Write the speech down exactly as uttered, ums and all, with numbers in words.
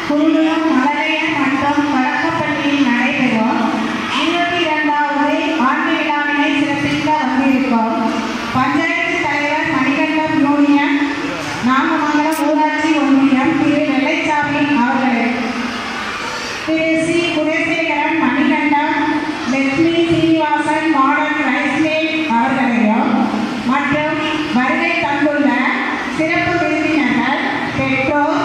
குருகுலம் மழலையன் மற்றும் வழக்கப்பள்ளியில் நடைபெறும் இருபத்தி இரண்டாவது ஆண்டு விழாவினை சிறப்பிக்க வந்திருக்கும் பஞ்சாயத்து தலைவர் மணிகண்டம் யூனியன் நாகமங்கலம் ஊராட்சி ஒன்றியம் திரு வெள்ளைச்சாமி அவர்களை, திரு C Gunasekaran Manikandam Lakshmi Srinivasan modern rice mill அவர்களையும் மற்றும் வருகை தந்துள்ள சிறப்பு விருந்தினர்கள், பெற்றோர்,